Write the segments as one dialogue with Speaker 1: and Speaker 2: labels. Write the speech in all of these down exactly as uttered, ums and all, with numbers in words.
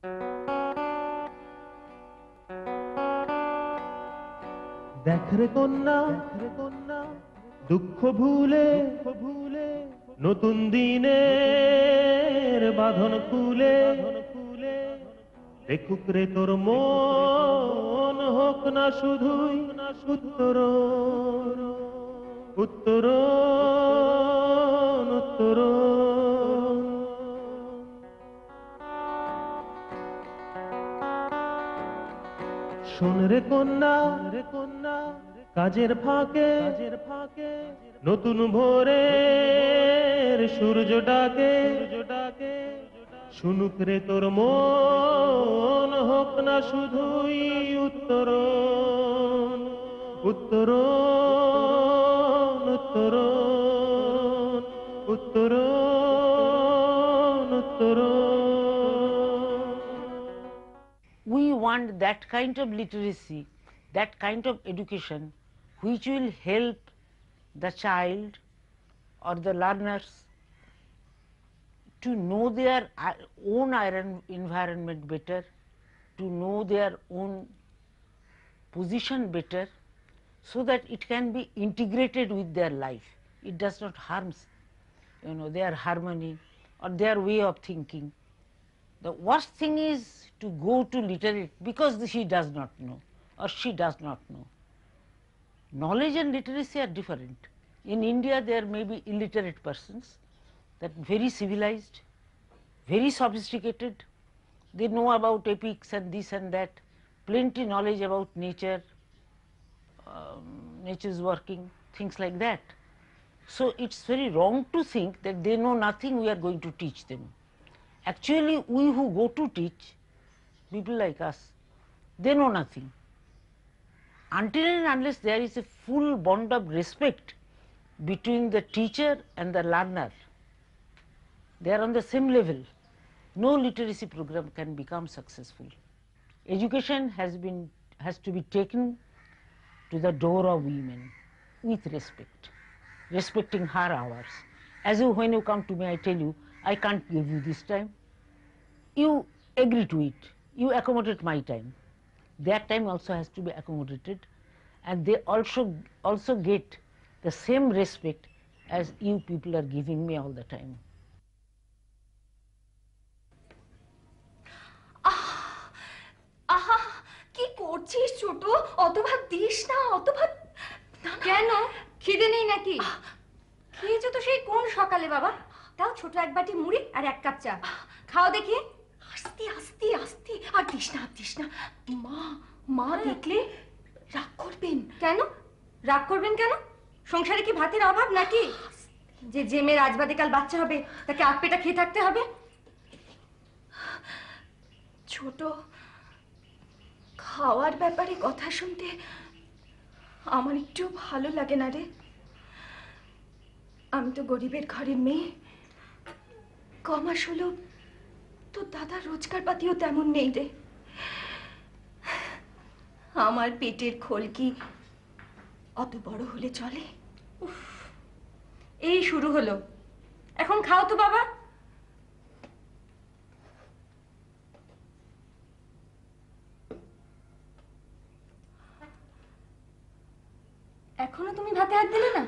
Speaker 1: দেখ রে কন্যা, দুঃখ ভুলে ভুলে নতুন দিনের বাঁধন খুলে দেখুক রে তোর মন, হোক না শুধুই উত্তর উত্তর উত্তর। শোন রে কন্যা, রে কন্যা, কাজের ফাঁকে কাজের ফাঁকে নতুন ভোরের সূর্য ডাকে সূর্য ডাকে শুনুক রে তোর মন, হোক না শুধুই উত্তর উত্তর উত্তর উত্তর উত্তর।
Speaker 2: We want that kind of literacy, that kind of education which will help the child or the learners to know their own environment better, to know their own position better, so that it can be integrated with their life. It does not harm, you know, their harmony or their way of thinking. The worst thing is to go to literate because she does not know or she does not know. Knowledge and literacy are different. In India there may be illiterate persons that very civilized, very sophisticated, they know about epics and this and that, plenty knowledge about nature, um, nature's working, things like that. So it's very wrong to think that they know nothing, we are going to teach them. Actually, we who go to teach, people like us, they know nothing. Until and unless there is a full bond of respect between the teacher and the learner, they are on the same level, no literacy program can become successful. Education has been, has to be taken to the door of women with respect, respecting her hours. As you, when you come to me, I tell you, I can't give you this time. You agree to it. You accommodate my time. Their time also has to be accommodated, and they also also get the same respect as you people are giving me all the time.
Speaker 3: আহা, কি করছিস ছোট? অত ভাত this না, অত ভাত কেন? খিদে নেই নাকি? খেয়েছো তো সেই কোন সকালে বাবা। তাও ছোট এক বাটি মুড়ি আর এক কাপ চা খাও দেখি। আস্তে আস্তে আস্তে, আর দিস না, দিস না। মা মা দেখলে রাগ করবেন। কেন রাগ করবেন কেন? সংসারে কি ভাতের অভাব নাকি যে যে মেয়ের আজ বাদে কাল বাচ্চা হবে তাকে আট পেটা খেয়ে থাকতে হবে? ছোট, খাওয়ার ব্যাপারে কথা শুনতে আমার একটু ভালো লাগে না রে। আমি তো গরিবের ঘরের মেয়ে, কমাস হলো তো দাদার রোজগার পাতিও তেমন নেই রে। আমার পেটের খোল কি অত বড় হলে চলে? উফ, এই শুরু হলো। এখন খাও তো বাবা। এখনো তুমি ভাতে হাত দিলে না?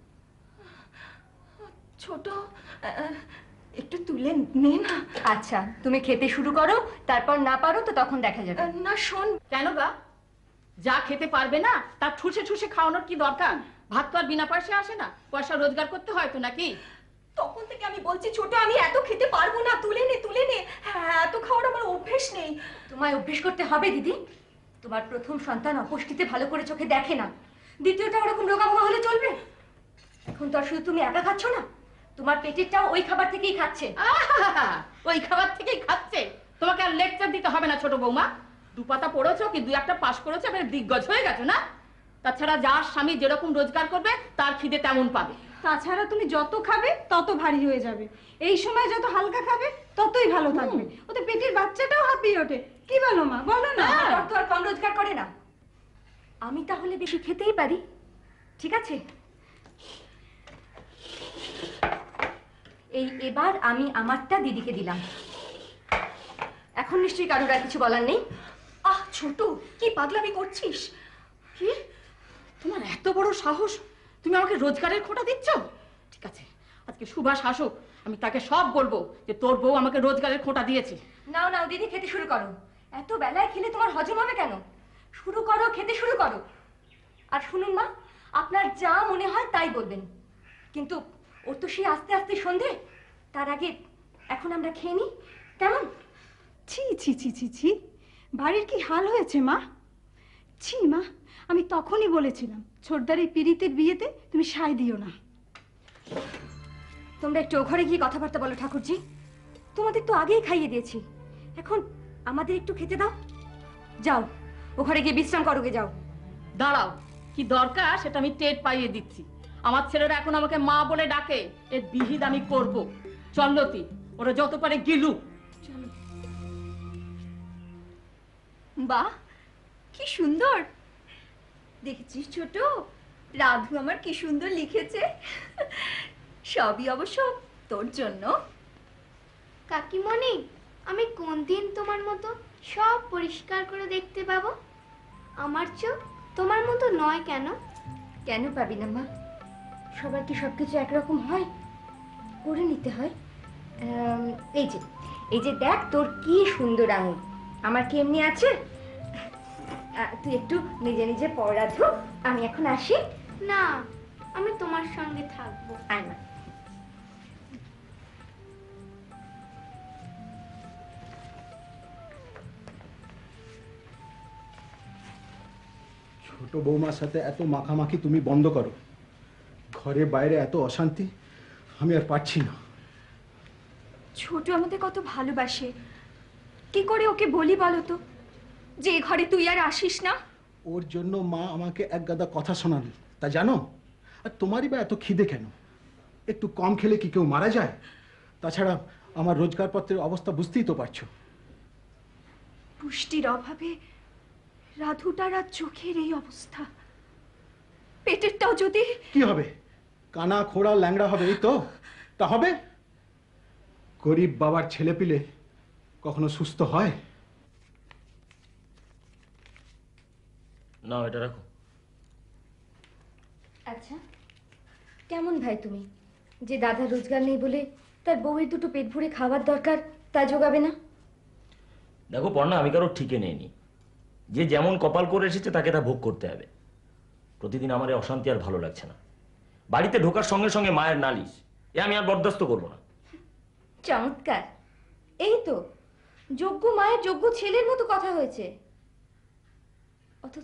Speaker 3: ছোট, একটু তুলে নে না। আচ্ছা, তুমি খেতে শুরু করো, তারপর না পারো তো তখন দেখা যাবে। না শোন।
Speaker 4: কেন গা? যা খেতে পারবে না তা ঠুসে ঠুসে খাওয়ানোর কি দরকার? ভাত তো আর বিনা পয়সা আসে না, পয়সা রোজগার করতে হয় তো নাকি?
Speaker 3: তখন থেকে আমি বলছি ছোট, আমি এত খেতে পারবো না, তুলে নে তুলে নে। হ্যাঁ, এত খাওয়ার আমার অভ্যেস নেই। তোমায় অভ্যেস করতে হবে দিদি। তোমার প্রথম সন্তান অপুষ্টিতে ভালো করে চোখে দেখে না, দ্বিতীয়টা ওরকম রোগামোগা হলে চলবে? এখন তো আর শুধু তুমি একা খাচ্ছ না, তোমার পেটেরটাও ওই খাবার থেকেই খাচ্ছে।
Speaker 4: ওই খাবার থেকেই খাচ্ছে? তোমাকে আর লেকচার দিতে হবে না ছোট বৌমা। দু পাতা পড়েছো কি দুই একটা পাস করেছো, এবার দিগ্গজ হয়ে গেছো না? তাছাড়া যার স্বামী যেরকম রোজগার করবে তার খিদে তেমন পাবে।
Speaker 5: তাছাড়া তুমি যত খাবে তত ভারী হয়ে যাবে, এই সময় যত হালকা খাবে ততই ভালো থাকবে। ওতে পেটের বাচ্চাটাও হাঁপিয়ে ওঠে। কি বলো মা, বলো না?
Speaker 3: অর্থ আর কম রোজগার করে না, আমি তাহলে বেশি খেতেই পারি। ঠিক আছে, এই এবার আমি আমারটা দিদিকে দিলাম। এখন নিশ্চয়ই কারোর আর কিছু বলার নেই। আহ ছোট, কি পাগলামি করছিস?
Speaker 4: কি তোমার এত বড় সাহস, তুমি আমাকে রোজগারের খোঁটা দিচ্ছ? ঠিক আছে, আজকে সুভাষ আসুক, আমি তাকে সব বলবো যে তোর বউ আমাকে রোজগারের খোঁটা দিয়েছে।
Speaker 3: নাও নাও দিদি, খেতে শুরু করো। এত বেলায় খেলে তোমার হজম হবে কেন? শুরু করো, খেতে শুরু করো। আর শুনুন মা, আপনার যা মনে হয় তাই বলবেন, কিন্তু ওর তো সেই আস্তে আস্তে সন্ধে, তার আগে এখন আমরা খেয়ে নিই, কেমন?
Speaker 5: ছি ছি ছি ছি ছি, বাড়ির কি হাল হয়েছে মা। ছি মা, আমি তখনই বলেছিলাম ছোটদার এই পিরিতের বিয়েতে তুমি সায় দিও না।
Speaker 3: তোমরা একটু ও ঘরে গিয়ে কথাবার্তা বলো ঠাকুরজি। তোমাদের তো আগেই খাইয়ে দিয়েছি, এখন আমাদের একটু খেতে দাও। যাও, ও ঘরে গিয়ে বিশ্রাম করো গে, যাও।
Speaker 4: দাঁড়াও, কি দরকার সেটা আমি টের পাইয়ে দিচ্ছি। আমার ছেলেরা এখন আমাকে মা বলে ডাকে, এর বিহিত আমি করব। চল লতি, ওরা যত পারে গিলু।
Speaker 3: চলো। বাহ, কি সুন্দর দেখেছিস ছোট, রাধু আমার কি সুন্দর লিখেছে। সবই অবশ্য তোর জন্য।
Speaker 6: কাকিমণি, আমি কোন দিন তোমার মতো সব পরিষ্কার করে দেখতে পাবো? আমার চোখ তোমার মতো নয় কেন?
Speaker 3: কেন পাবি না মা? সবার কি সবকিছু একরকম হয়? করে নিতে হয়। আম, এই যে এই যে দেখ, তোর কি সুন্দর আঙুল, আমার কি এমনি আছে? আ, তুই একটু নিজে নিজে পড় রাধু, আমি এখন আসি।
Speaker 6: না, আমি তোমার সঙ্গে থাকবো।
Speaker 3: আয় মা।
Speaker 7: ছোট বৌমার সাথে এত মাখামাখি তুমি বন্ধ করো। ঘরে বাইরে এত অশান্তি, আমি আর পারছি না।
Speaker 3: ছোট আমাদের কত ভালোবাসে, কি করে ওকে বলি বলো তো যে এ ঘরে তুই আর আসিস না?
Speaker 7: ওর জন্য মা আমাকে এক গাদা কথা শোনাল, তা জানো? আর তোমারই বা এত খিদে কেন? একটু কম খেলে কি কেউ মারা যায়? তাছাড়া আমার রোজগারপত্রের অবস্থা বুঝতেই তো পারছো।
Speaker 3: পুষ্টির অভাবে রাধুটার আর চোখের এই অবস্থা, পেটেরটাও যদি।
Speaker 7: কি হবে? কানা খোড়া ল্যাংড়া হবে, এই তো? তা হবে? গরিব বাবার ছেলে পিলে কখনো সুস্থ হয়?
Speaker 8: না, এটা রাখো।
Speaker 3: আচ্ছা, কেমন ভাই তুমি, যে দাদা রোজগার নেই বলে তার বউয়ের দুটো পেট ভরে খাবার দরকার তা জোগাবে না?
Speaker 8: দেখো পর্ণা, আমি কারো ঠিকে নেইনি। যে যেমন কপাল করে এসেছে তাকে তা ভোগ করতে হবে। প্রতিদিন আমার এই অশান্তি আর ভালো লাগছে না। বাড়িতে ঢোকার সঙ্গে সঙ্গে মায়ের নালিশ, এ আমি আর বরদাস্ত করবো না।
Speaker 3: চমৎকার, এই তো যোগ্য মায়ের যোগ্য ছেলের মতো কথা হয়েছে। অথচ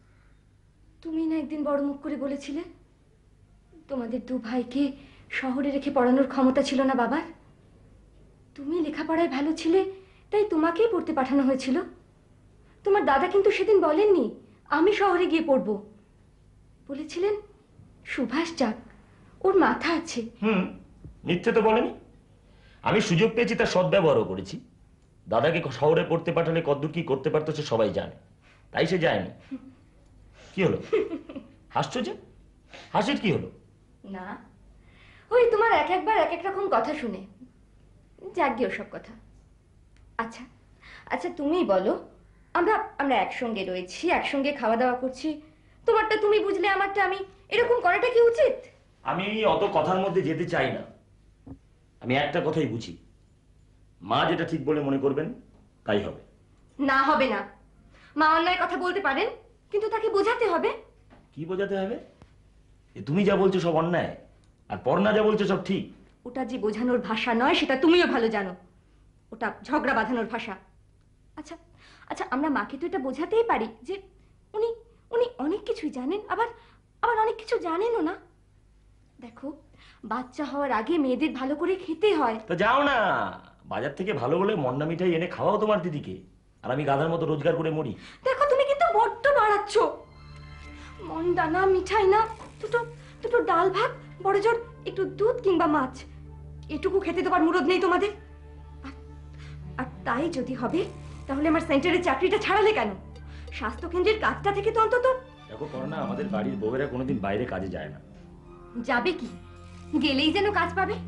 Speaker 3: তুমি না একদিন বড় মুখ করে বলেছিলে তোমাদের দু ভাইকে শহরে রেখে পড়ানোর ক্ষমতা ছিল না বাবার। তুমি লেখাপড়ায় ভালো ছিলে তাই তোমাকেই পড়তে পাঠানো হয়েছিল। তোমার দাদা কিন্তু সেদিন বলেননি আমি শহরে গিয়ে পড়বো, বলেছিলেন সুভাষ যাক, ওর মাথা আছে।
Speaker 8: হুম, মিথ্যে তো বলেনি। আমি সুযোগ পেয়েছি, তার সদ্ব্যবহারও করেছি। দাদাকে শহরে পড়তে পাঠালে কদ্দূর কি করতে পারতো সে সবাই জানে, তাই সে যায়নি। কি হলো? হাসছো যে? হাসির কি হলো?
Speaker 3: না, ওই তোমার এক একবার এক এক রকম কথা শুনে যাক গিয়ে ওসব কথা। আচ্ছা আচ্ছা তুমিই বলো, আমরা আমরা একসঙ্গে রয়েছি, একসঙ্গে খাওয়া দাওয়া করছি, তোমারটা তুমি বুঝলে আমারটা আমি, এরকম করাটা কি উচিত?
Speaker 8: আমি অত কথার মধ্যে যেতে চাই না। আমি একটা কথাই বুঝি, মা যেটা ঠিক বলে মনে করবেন তাই হবে।
Speaker 3: না হবে না, মা অন্যায় কথা বলতে পারেন, কিন্তু তাকে বোঝাতে হবে।
Speaker 8: কি বোঝাতে হবে? এ তুমি যা বলছো সব অন্যায়, আর পর্ণা যা বলছো সব ঠিক।
Speaker 3: ওটা যে বোঝানোর ভাষা নয় সেটা তুমিও ভালো জানো, ওটা ঝগড়া বাঁধানোর ভাষা। আচ্ছা আচ্ছা আমরা মাকে তো এটা বোঝাতেই পারি যে উনি উনি অনেক কিছুই জানেন, আবার আবার অনেক কিছু জানেনও না। দেখো, বাচ্চা হওয়ার আগে মেয়েদের ভালো করে খেতে হয়।
Speaker 8: তো যাও না, বাজার থেকে ভালো বলে মন্ডা মিঠাই এনে খাওয়াও তোমার দিদিকে, আর আমি গাধার মতো রোজগার করে মরি।
Speaker 3: দেখো তুমি কিন্তু বড্ড বাড়াচ্ছ। মন্ডা না, মিঠাই না, দুটো দুটো ডাল ভাত, বড় জোর একটু দুধ কিংবা মাছ, এটুকু খেতে দেবার মুরদ নেই তোমাদের। আর- আর তাই যদি হবে তাহলে আমার সেন্টারের চাকরিটা ছাড়ালে কেন? স্বাস্থ্য কেন্দ্রের কাজটা থেকে তো অন্তত।
Speaker 8: দেখো পর্ণা, আমাদের বাড়ির বউয়েরা কোনোদিন বাইরে কাজে যায় না।
Speaker 3: যাবে কি, গেলেই যেন কাজ পাবে,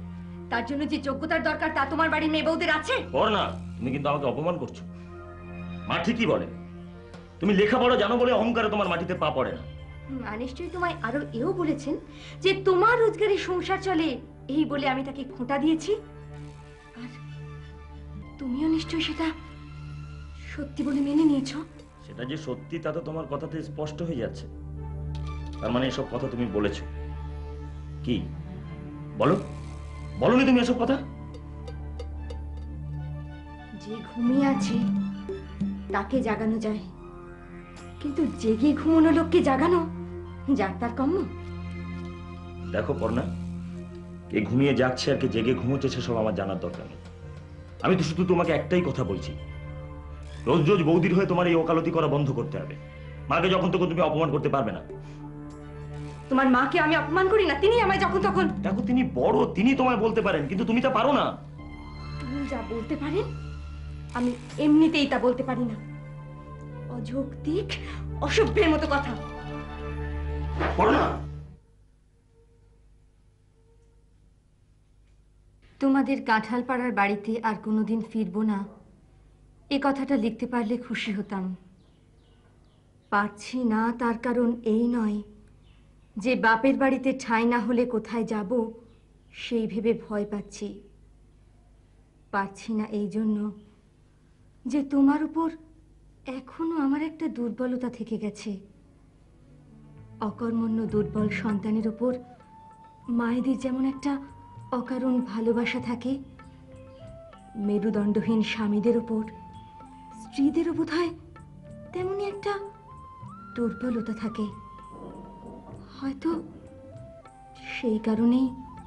Speaker 3: তার জন্য যে যোগ্যতার দরকার তা তোমার বাড়ির মেয়ে বউদের আছে?
Speaker 8: পড়না, তুমি কিন্তু আমাকে অপমান করছো। মা ঠিকই বলে, তুমি লেখাপড়া জানো বলে অহংকারে তোমার মাটিতে পা পড়ে না।
Speaker 3: মা নিশ্চয়ই তোমায় আরো এও বলেছেন যে তোমার রোজগারে সংসার চলে, এই বলে আমি তাকে খোঁটা দিয়েছি। আর তুমিও নিশ্চয়ই সেটা সত্যি বলে মেনে নিয়েছো।
Speaker 8: সেটা যে সত্যি তা তো তোমার কথাতে স্পষ্ট হয়ে যাচ্ছে। তার মানে এসব কথা তুমি বলেছো? কি বলো, বলনি তুমি এসব কথা?
Speaker 3: যে ঘুমিয়ে আছে তাকে জাগানো যায়, কিন্তু জেগে ঘুমানো লোককে জাগানো যার তার কম্য।
Speaker 8: দেখো পর্ণা, কে ঘুমিয়ে যাচ্ছে আর কে জেগে ঘুমোচ্ছে সেসব আমার জানার দরকার নেই। আমি তো শুধু তোমাকে একটাই কথা বলছি, রোজ রোজ বৌদির হয়ে তোমার এই ওকালতি করা বন্ধ করতে হবে। মাকে যখন তখন তুমি অপমান করতে পারবে না।
Speaker 3: তোমার মাকে আমি অপমান করি না, তিনি আমায় যখন তখন।
Speaker 8: দেখো তিনি বড়, তিনি তোমায় বলতে পারেন, কিন্তু তুমি তা পারো না।
Speaker 3: তিনি যা বলতে পারেন আমি এমনিতেই তা বলতে পারি না। অযৌক্তিক অসভ্যের মতো কথা।
Speaker 8: পর্ণা,
Speaker 3: তোমাদের কাঁঠাল পাড়ার বাড়িতে আর কোনোদিন ফিরবো না, এ কথাটা লিখতে পারলে খুশি হতাম। পারছি না তার কারণ এই নয় যে বাপের বাড়িতে ঠাঁই না হলে কোথায় যাব সেই ভেবে ভয় পাচ্ছি। পারছি না এই জন্য যে তোমার উপর এখনো আমার একটা দুর্বলতা থেকে গেছে। অকর্মণ্য দুর্বল সন্তানের উপর মায়েদের যেমন একটা অকারণ ভালোবাসা থাকে, মেরুদণ্ডহীন স্বামীদের উপর স্ত্রীদেরও বোধ হয় তেমনি একটা দুর্বলতা থাকে। হয়তো সেই কারণেই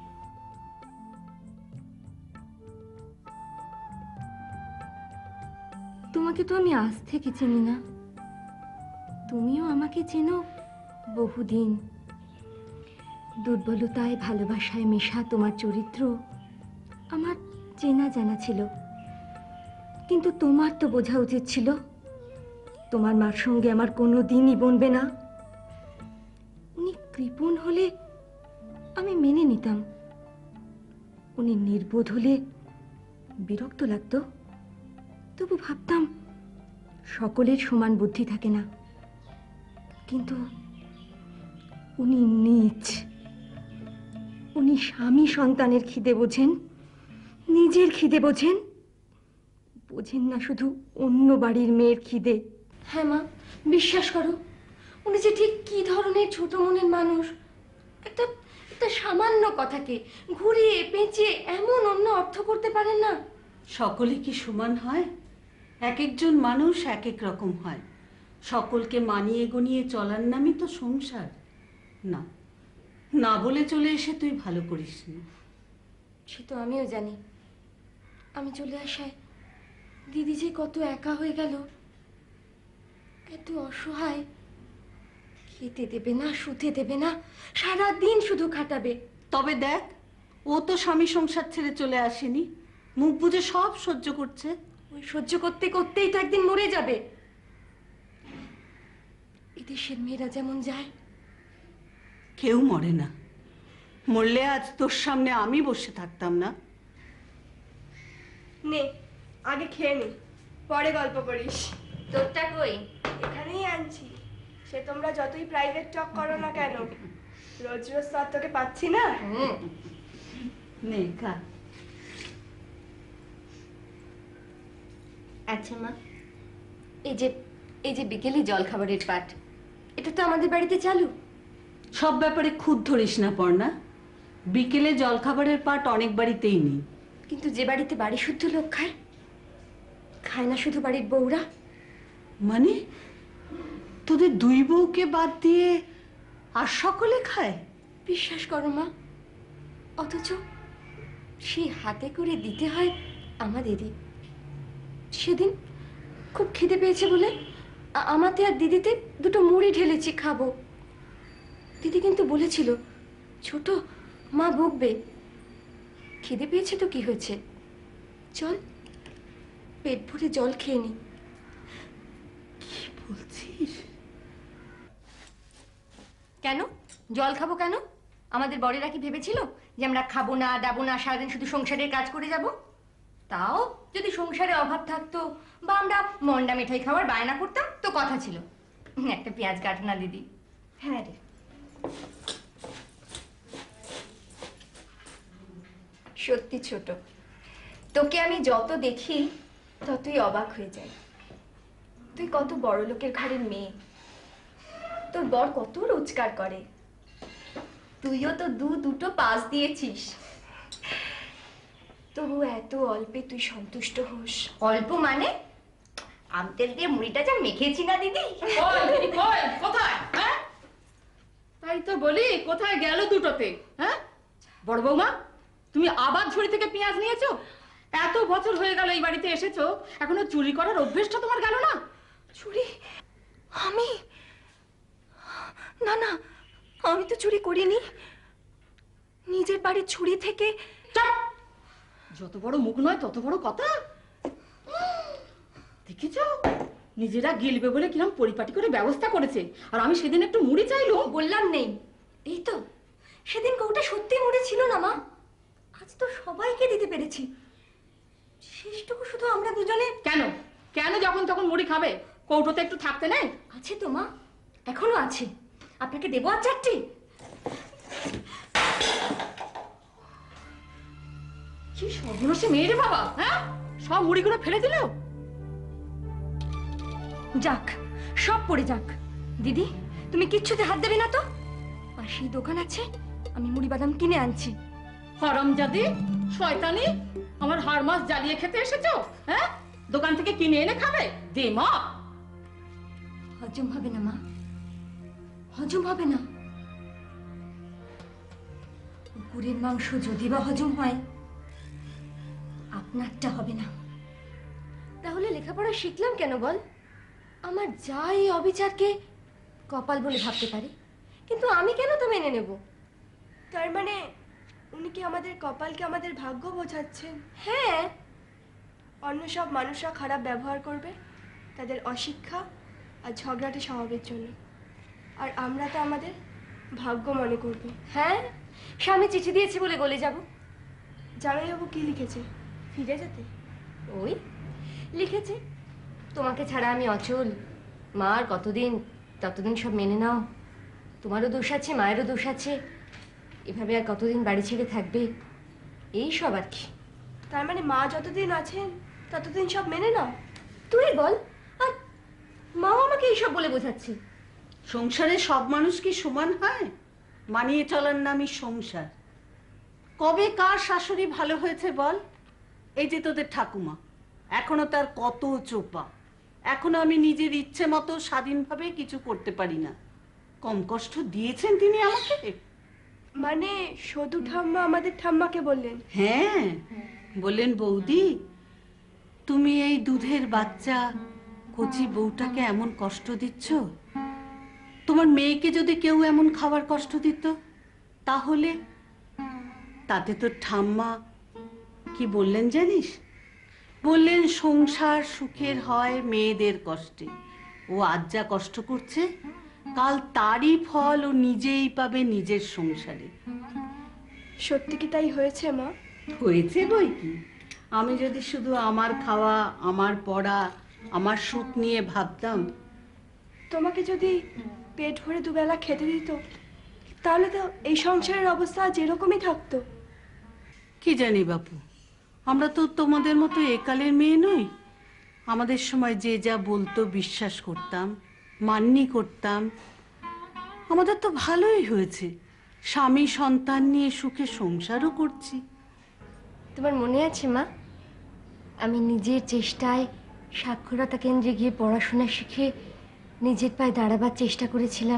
Speaker 3: তোমাকে তো আমি আজ থেকে চিনি না, তুমিও আমাকে চেনো বহুদিন। দুর্বলতায় ভালোবাসায় মেশা তোমার চরিত্র আমার চেনা জানা ছিল, কিন্তু তোমার তো বোঝা উচিত ছিল তোমার মার সঙ্গে আমার কোনো দিনই বনবে না। উনি কৃপণ হলে আমি মেনে নিতাম, উনি নির্বোধ হলে বিরক্ত লাগতো, তবু ভাবতাম সকলের সমান বুদ্ধি থাকে না। কিন্তু উনি নীচ, উনি স্বামী সন্তানের খিদে বোঝেন, নিজের খিদে বোঝেন, বোঝেন না শুধু অন্য বাড়ির মেয়ের খিদে। হ্যাঁ মা, বিশ্বাস করো, উনি যে ঠিক কি ধরনের ছোট মনের মানুষ। একটা একটা সামান্য কথাকে ঘুরিয়ে পেঁচিয়ে এমন অন্য অর্থ করতে পারেন না।
Speaker 9: সকলে কি সমান হয়? এক একজন মানুষ এক এক রকম হয়। সকলকে মানিয়ে গনিয়ে চলার নামই তো সংসার। না না বলে চলে এসে তুই ভালো করিস নি।
Speaker 3: সে তো আমিও জানি। আমি চলে আসায় দিদি যে কত একা হয়ে গেল, এত অসহায়, খেতে দেবে না, শুতে দেবে না, সারা দিন শুধু খাটাবে।
Speaker 9: তবে দেখ, ও তো স্বামী সংসার ছেড়ে চলে আসেনি, মুখ বুজে সব সহ্য করছে।
Speaker 3: ওই সহ্য করতে করতেই তো একদিন মরে যাবে। এদেশের মেয়েরা যেমন যায়।
Speaker 9: কেউ মরে না, মরলে আজ তোর সামনে আমি বসে থাকতাম না।
Speaker 5: নে আগে খেয়ে নে, পরে গল্প করিস।
Speaker 3: তোরটা কই?
Speaker 5: এখানেই আনছি। সে তোমরা যতই প্রাইভেট টক করো না কেন, রোজ রোজ তো আর তোকে পাচ্ছি না।
Speaker 9: নে খা।
Speaker 3: আচ্ছা মা, এই যে এই যে বিকেলে জলখাবারের পাট, এটা তো আমাদের বাড়িতে চালু।
Speaker 9: সব ব্যাপারে খুদ ধরিস না পর্ণা। বিকেলে জলখাবারের পাট অনেক বাড়িতেই নেই।
Speaker 3: কিন্তু যে বাড়িতে বাড়ি শুদ্ধ লোক খায়, খায় না শুধু বাড়ির বউরা।
Speaker 9: মানে তোদের দুই বউকে বাদ দিয়ে আর সকলে খায়?
Speaker 3: বিশ্বাস করো মা, অথচ সেই হাতে করে দিতে হয় আমাদেরই। সেদিন খুব খিদে পেয়েছে বলে আ- আমাতে আর দিদিতে দুটো মুড়ি ঢেলেছি, খাবো। দিদি কিন্তু বলেছিল ছোট, মা বকবে। খিদে পেয়েছে তো কি হয়েছে, চল পেট ভরে জল খেয়ে নি।
Speaker 9: কি বলছিস?
Speaker 3: কেন জল খাবো কেন? আমাদের বড়েরা কি ভেবেছিল যে আমরা খাবো না দাবো না সারাদিন শুধু সংসারের কাজ করে যাব? তাও যদি সংসারে অভাব থাকতো বা আমরা মন্ডা মিঠাই খাওয়ার বায়না করতাম তো কথা ছিল। একটা পেঁয়াজ কাটো না দিদি। হ্যাঁ রে, সত্যি ছোট, তোকে আমি যত দেখি ততই অবাক হয়ে যাই। তুই কত বড় লোকের ঘরের মেয়ে, তোর বর কত রোজগার করে, তুইও তো দু দুটো পাস দিয়েছিস, তবু এত অল্পে তুই সন্তুষ্ট হোস। অল্প মানে আমতেল দিয়ে মুড়িটা যা মেখেছি না দিদি।
Speaker 4: কই দিদি কই কোথায়? হ্যাঁ তাই তো বলি কোথায় গেল দুটোতে? হ্যাঁ বড় বৌমা তুমি আবার ঝুড়ি থেকে পেঁয়াজ নিয়েছো? এত বছর হয়ে গেল এই বাড়িতে এসেছো, এখনো চুরি করার অভ্যেসটা তোমার গেল না?
Speaker 3: চুরি? আমি? না না, আমি তো চুরি করিনি। নিজের বাড়ির ঝুড়ি থেকে।
Speaker 4: যত বড় মুখ নয় তত বড় কথা। দেখেছ নিজেরা গিলবে বলে কিরম পরিপাটি করে ব্যবস্থা করেছে, আর আমি সেদিন একটু মুড়ি চাইলো,
Speaker 3: বললাম নেই। এই তো সেদিন কৌটা সত্যি মুড়ি ছিল না মা, আজ তো সবাইকে দিতে পেরেছি। শেষটুকু শুধু আমরা দুজনে।
Speaker 4: কেন কেন যখন তখন মুড়ি খাবে? কৌটোতে একটু থাকতে নেই?
Speaker 3: আছে তো মা, এখনো আছে। আপনাকে দেবো আর চারটি?
Speaker 4: কি সর্বনাশী মেয়ে রে বাবা! হ্যাঁ সব মুড়িগুলো ফেলে দিল।
Speaker 3: যাক, সব পড়ে যাক। দিদি তুমি কিচ্ছুতে হাত দেবে না তো? পাশেই দোকান আছে, আমি মুড়ি বাদাম কিনে আনছি।
Speaker 4: হারামজাদি শয়তানি, আমার হাড় মাছ জ্বালিয়ে খেতে এসেছো? হ্যাঁ দোকান থেকে কিনে এনে খাবে? দে মা।
Speaker 3: হজম হবে না মা, হজম হবে না। কুকুরের মাংস যদি বা হজম হয়, আপনারটা হবে না। তাহলে লেখাপড়া শিখলাম কেন বল? আমার যা এই অবিচারকে কপাল বলে ভাবতে পারি, কিন্তু আমি কেন তো মেনে নেব?
Speaker 10: তার মানে উনি কি আমাদের কপালকে আমাদের ভাগ্য বোঝাচ্ছেন?
Speaker 3: হ্যাঁ।
Speaker 10: অন্য সব মানুষরা খারাপ ব্যবহার করবে তাদের অশিক্ষা আর ঝগড়াটে স্বভাবের জন্য, আর আমরা তো আমাদের ভাগ্য মনে করব।
Speaker 3: হ্যাঁ, স্বামী চিঠি দিয়েছে বলে গলে যাব?
Speaker 10: জামাইবাবু কি লিখেছে? ফিরে যেতে?
Speaker 3: ওই লিখেছে, তোমাকে ছাড়া আমি অচল, মা আর কতদিন, ততদিন সব মেনে নাও। তোমারও দোষ আছে, মায়েরও দোষ আছে, এভাবে আর কতদিন বাড়ি ছেড়ে থাকবে, এই সব আর কি।
Speaker 10: তার মানে মা যতদিন আছেন ততদিন সব মেনে নাও?
Speaker 3: তুই বল, আর মাও আমাকে এইসব বলে বোঝাচ্ছে।
Speaker 9: সংসারে সব মানুষ কি সমান হয়? মানিয়ে চলার নামই সংসার। কবে কার শাশুড়ি ভালো হয়েছে বল? এই যে তোদের ঠাকুমা, এখনো তার কত চোপা, এখনো আমি নিজের ইচ্ছে মতো স্বাধীনভাবে কিছু করতে পারি না। কম কষ্ট দিয়েছেন তিনি আমাকে?
Speaker 10: মানে সদু ঠাম্মা আমাদের ঠাম্মাকে বললেন?
Speaker 9: হ্যাঁ বললেন, বৌদি তুমি এই দুধের বাচ্চা কচি বউটাকে এমন কষ্ট দিচ্ছ, তোমার মেয়েকে যদি কেউ এমন খাবার কষ্ট দিত তাহলে? তাতে তো ঠাম্মা কি বললেন জানিস? বললেন সংসার সুখের হয় মেয়েদের কষ্টে। ও আজ যা কষ্ট করছে কাল তারই ফল ও নিজেই পাবে নিজের সংসারে।
Speaker 10: সত্যি কি তাই হয়েছে মা?
Speaker 9: হয়েছে বই কি। আমি যদি শুধু আমার খাওয়া, আমার পড়া, আমার সুখ নিয়ে ভাবতাম।
Speaker 10: তোমাকে যদি পেট ভরে দুবেলা খেতে দিত তাহলে তো এই সংসারের অবস্থা যেরকমই থাকতো।
Speaker 9: কি জানি বাপু, আমরা তো তোমাদের মতো একালের মেয়ে নই। আমাদের সময় যে যা বলতো বিশ্বাস করতাম, মান্যি করতাম। আমাদের তো ভালোই হয়েছে, স্বামী সন্তান নিয়ে সুখে সংসারও করছি।
Speaker 3: তোমার মনে আছে মা, আমি নিজের চেষ্টায় সাক্ষরতা কেন্দ্রে গিয়ে পড়াশোনা শিখে নিজের পায়ে দাঁড়াবার চেষ্টা করেছিলাম?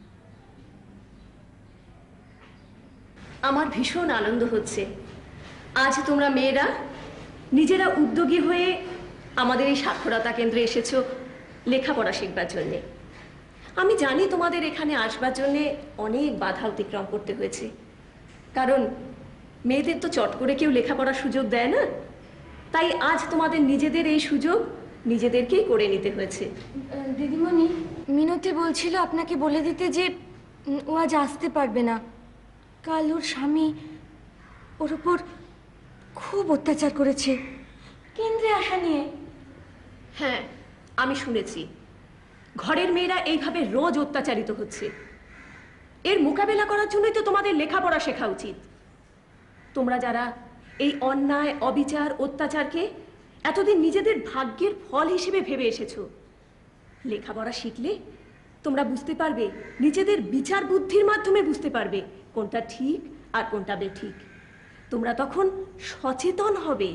Speaker 11: আমার ভীষণ আনন্দ হচ্ছে আজ তোমরা মেয়েরা নিজেরা উদ্যোগী হয়ে আমাদের এই সাক্ষরতা কেন্দ্রে এসেছো লেখাপড়া শিখবার জন্যে। আমি জানি তোমাদের এখানে আসবার জন্যে অনেক বাধা অতিক্রম করতে হয়েছে, কারণ মেয়েদের তো চট করে কেউ লেখাপড়ার সুযোগ দেয় না। তাই আজ তোমাদের নিজেদের এই সুযোগ নিজেদেরকেই করে নিতে হয়েছে।
Speaker 3: দিদিমণি, মিনতি বলছিল আপনাকে বলে দিতে যে উম, ও আজ আসতে পারবে না। কাল ওর স্বামী
Speaker 11: ওর উপর খুব অত্যাচার করেছে কেন্দ্রে আসা নিয়ে। হ্যাঁ, আমি শুনেছি ঘরের মেয়েরা এইভাবে রোজ অত্যাচারিত হচ্ছে। এর মোকাবেলা করার জন্যই তো তোমাদের লেখাপড়া শেখা উচিত। তোমরা যারা এই অন্যায়, অবিচার, অত্যাচারকে এতদিন নিজেদের ভাগ্যের ফল হিসেবে ভেবে এসেছো, লেখাপড়া শিখলে তোমরা বুঝতে পারবে, নিজেদের বিচার বুদ্ধির মাধ্যমে বুঝতে পারবে কোনটা ঠিক আর কোনটা বেঠিক। তোমরা তখন সচেতন হবে।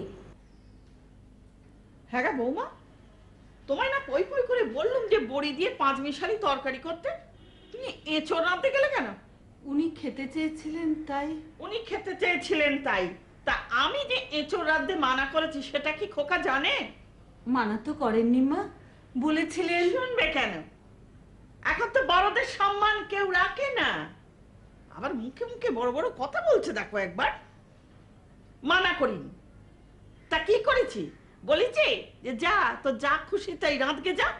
Speaker 4: হ্যাঁ গা বৌমা, তোমায় না পই পই করে বললুম যে বড়ি দিয়ে পাঁচ মিশালি তরকারি করতে, তুমি এঁচড় রাঁধতে গেলে কেন?
Speaker 9: উনি খেতে চেয়েছিলেন তাই।
Speaker 4: উনি খেতে চেয়েছিলেন তাই? তা আমি যে এঁচড় রাঁধতে মানা করেছি সেটা কি খোকা জানে?
Speaker 9: মানা তো করেননি মা, বলেছিলেন।
Speaker 4: শুনবে কেন? এখন তো বড়দের সম্মান কেউ রাখে না, আবার মুখে মুখে বড় বড় কথা বলছে দেখো একবার। মানা করিনি, তা কি করেছি? বলেছি যে যা তো যা খুশি তাই রাঁধকে যা।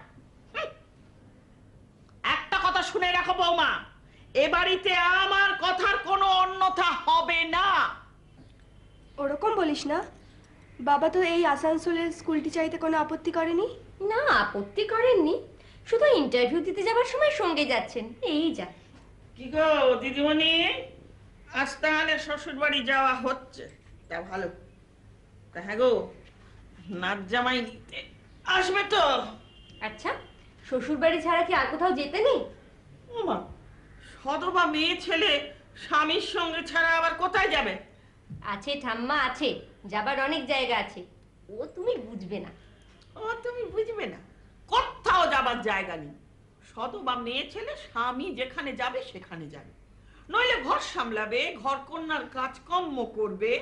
Speaker 4: একটা কথা শুনে রাখো বৌমা, এ বাড়িতে আমার কথার কোনো অন্যথা হবে না।
Speaker 10: ওরকম বলিস না, বাবা তো এই আসানসোলের স্কুলটি চাইতে কোনো আপত্তি করেনি।
Speaker 3: না, আপত্তি করেননি, শুধু ইন্টারভিউ দিতে যাবার সময় সঙ্গে যাচ্ছেন, এই যা।
Speaker 4: কি গো দিদিমণি, আজ তাহলে শ্বশুর বাড়ি যাওয়া হচ্ছে, তা ভালো। তা হ্যাঁ গো, নাচ জামাই নিতে আসবে তো?
Speaker 3: আচ্ছা, শ্বশুর বাড়ি ছাড়া কি আর কোথাও যেতে নেই?
Speaker 4: ওমা, সদবা মেয়ে ছেলে স্বামীর সঙ্গে ছাড়া আবার কোথায় যাবে?
Speaker 3: আছে ঠাম্মা, আছে, যাবার অনেক জায়গা আছে, ও তুমি বুঝবে না।
Speaker 4: ও তুমি বুঝবে না, কোথাও যাবার জায়গা নেই। সদবা মেয়ে ছেলে স্বামী যেখানে যাবে সেখানে যাবে, নইলে ঘর সামলাবে, ঘর কন্যার কাজকর্ম করবে।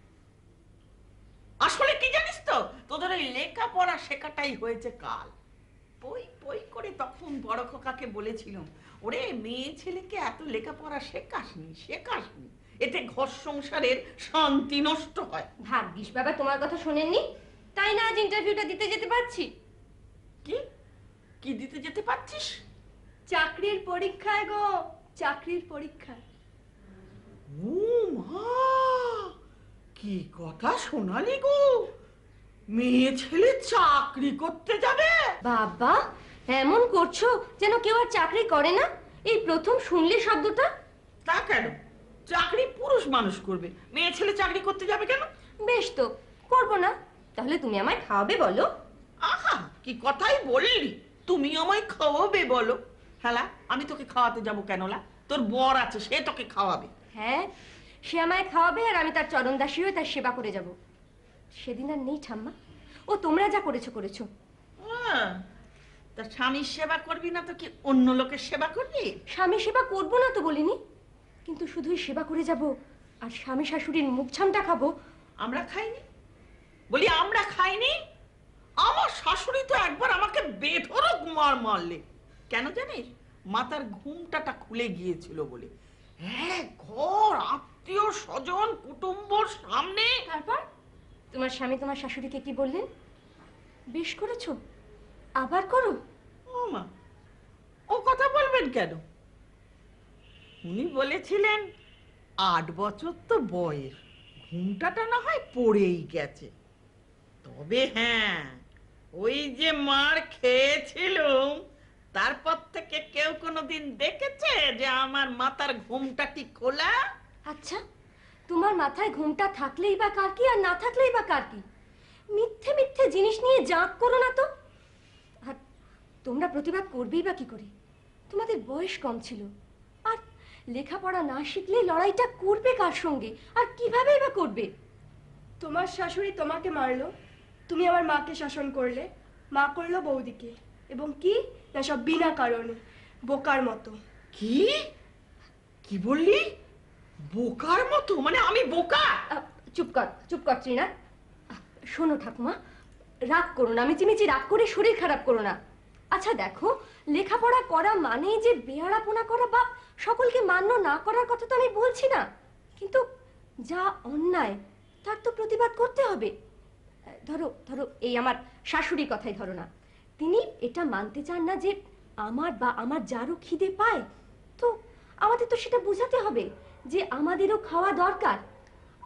Speaker 4: আসলে কি জানিস তো, তোদের ওই লেখাপড়া শেখাটাই হয়েছে কাল। পই পই করে তখন বড় খোকাকে বলেছিলাম, ওরে মেয়ে ছেলেকে এত লেখাপড়া শেখাসনি শেখাসনি, এতে ঘর সংসারের শান্তি নষ্ট হয়।
Speaker 3: ভাগ্যিস বাবা তোমার কথা শোনেননি, তাই না আজ ইন্টারভিউটা দিতে যেতে পারছি।
Speaker 4: কি কি দিতে যেতে পারছিস?
Speaker 10: চাকরির পরীক্ষায় গো, চাকরির পরীক্ষায়।
Speaker 4: ও মা, কি কথা শোনালি গো, মেয়ে ছেলে চাকরি করতে যাবে?
Speaker 3: বাবা, এমন করছো যেন কেউ আর চাকরি করে না, এই প্রথম শুনলে শব্দটা।
Speaker 4: তা কেন? চাকরি পুরুষ মানুষ করবে, মেয়ে ছেলে চাকরি করতে যাবে কেন?
Speaker 3: বেশ তো, করবো না, তাহলে তুমি আমায় খাওয়াবে বলো।
Speaker 4: আহা, কি কথাই বললি, তুমি আমায় খাওয়াবে বলো? হ্যালা, আমি তোকে খাওয়াতে যাবো কেন? লা, তোর বর আছে, সে তোকে খাওয়াবে।
Speaker 3: হ্যাঁ, সে আমায় খাওয়াবে আর আমি তার চরণদাসী হয়ে তার সেবা করে যাব। সেদিন আর নেই ঠাম্মা, ও তোমরা যা করেছো করেছো।
Speaker 4: হ্যাঁ, তা স্বামীর সেবা করবি না তো কি অন্য লোকের সেবা করবি?
Speaker 3: স্বামী সেবা করবো না তো বলিনি, কিন্তু শুধুই সেবা করে যাব আর স্বামী শাশুড়ির মুখ ছামটা খাবো।
Speaker 4: আমরা খাইনি? বলি আমরা খাইনি? আমার শাশুড়ি তো একবার আমাকে বেধড়ক মার মারলে, কেন জানিস? মাথার ঘুমটাটা খুলে গিয়েছিল বলে। হ্যাঁ, ঘর, আত্মীয় স্বজন, কুটুম্বর সামনে।
Speaker 3: তারপর তোমার স্বামী তোমার শাশুড়িকে কি বললেন? বেশ করেছো, আবার করো।
Speaker 4: ও মা, ও কথা বলবেন কেন? উনি বলেছিলেন আট বছর তো বয়স, ঘুমটাটা না হয় পড়েই গেছে, তবে হ্যাঁ, ওই যে মার খেয়েছিলুম তারপর থেকে কেউ কোনোদিন দেখেছে যে আমার মাথার ঘুমটা কি খোলা?
Speaker 3: আচ্ছা, তোমার মাথায় ঘুমটা থাকলেই বা কার কি আর না থাকলেই বা কার কি? মিথ্যে মিথ্যে জিনিস নিয়ে জাঁক করো না তো। আর তোমরা প্রতিবাদ করবেই বা কি করে? তোমাদের বয়স কম ছিল, আর লেখাপড়া না শিখলে লড়াইটা করবে কার সঙ্গে আর কিভাবেই বা করবে?
Speaker 10: তোমার শাশুড়ি তোমাকে মারলো, তুমি আমার মাকে শাসন করলে, মা করলো বৌদিকে, এবং কি না সব বিনা কারণে, বোকার মতো।
Speaker 4: কি কি বললি? বোকার মতো? মানে আমি বোকা?
Speaker 3: চুপ কর, চুপ কর ত্রিনা। শোনো ঠাকুমা, রাগ করো না, মিচিমিচি রাগ করে শরীর খারাপ করো না। আচ্ছা দেখো, লেখাপড়া করা মানে যে বেয়ারাপনা করা বা সকলকে মান্য না করার কথা তো আমি বলছি না, কিন্তু যা অন্যায় তার তো প্রতিবাদ করতে হবে। ধরো ধরো এই আমার শাশুড়ির কথাই ধরো না, তিনি এটা মানতে চান না যে আমার বা আমার যারও খিদে পায়, তো আমাদের তো সেটা বোঝাতে হবে যে আমাদেরও খাওয়া দরকার।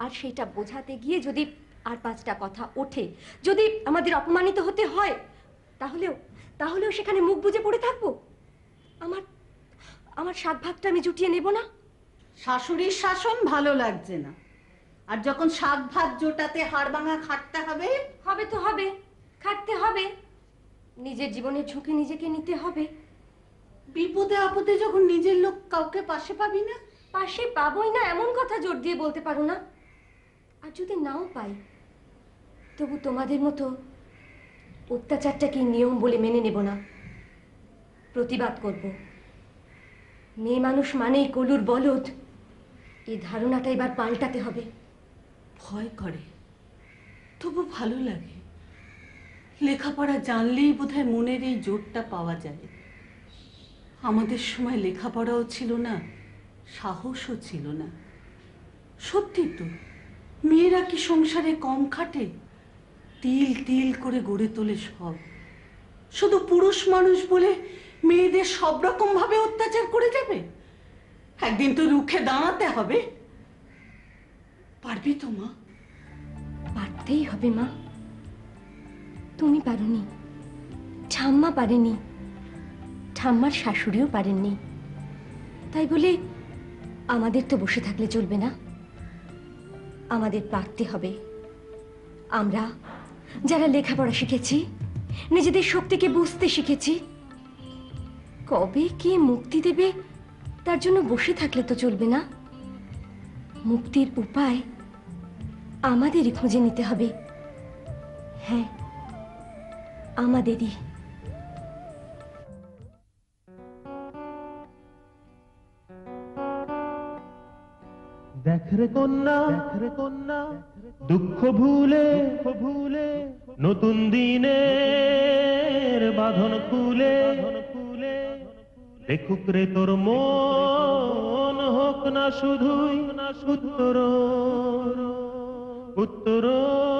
Speaker 3: আর সেটা বোঝাতে গিয়ে যদি আর পাঁচটা কথা ওঠে, যদি আমাদের অপমানিত হতে হয়, তাহলেও তাহলেও সেখানে মুখ বুজে পড়ে থাকবো? আমার আমার সাত ভাগটা আমি জুটিয়ে নেব না?
Speaker 9: শাশুড়ির শাসন ভালো লাগছে না, আর যখন শাক ভাত জোটাতে হাড় ভাঙা খাটতে হবে,
Speaker 3: হবে তো হবে, খাটতে হবে, নিজের জীবনের ঝুঁকি নিজেকে নিতে হবে।
Speaker 9: বিপদে আপদে যখন নিজের লোক কাউকে পাশে পাবি না।
Speaker 3: পাশে পাবোই না এমন কথা জোর দিয়ে বলতে পারো না। আর যদি নাও পাই, তবু তোমাদের মতো অত্যাচারটাকে নিয়ম বলে মেনে নেব না, প্রতিবাদ করব। মেয়ে মানুষ মানেই কলুর বলদ, এই ধারণাটা এবার পাল্টাতে হবে।
Speaker 9: ভয় করে, তবু ভালো লাগে। লেখাপড়া জানলেই বোধহয় মনের এই জোরটা পাওয়া যায়। আমাদের সময় লেখাপড়াও ছিল না, সাহসও ছিল না। সত্যি তো, মেয়েরা কি সংসারে কম খাটে? তিল তিল করে গড়ে তোলে সব। শুধু পুরুষ মানুষ বলে মেয়েদের সব রকম ভাবে অত্যাচার করে যাবে? একদিন তো রুখে দাঁড়াতে হবে। পারবি তো মা?
Speaker 3: পারতেই হবে মা। তুমি পারোনি, ঠাম্মা পারেনি, ঠাম্মার শাশুড়িও পারেননি, তাই বলে আমাদের তো বসে থাকলে চলবে না। আমাদের পারতে হবে। আমরা যারা লেখাপড়া শিখেছি, নিজেদের শক্তিকে বুঝতে শিখেছি, কবে কে মুক্তি দেবে তার জন্য বসে থাকলে তো চলবে না। মুক্তির উপায় আমাদেরই খুঁজে নিতে হবে। হ্যাঁ, আমাদেরই।
Speaker 1: দেখ রে কন্যা, রে কন্যা, দুঃখ ভুলে ভুলে নতুন দিনের বাঁধন খুলে খুলে দেখুক রে তোর মন, হোক না শুধুই না উত্তর উত্তর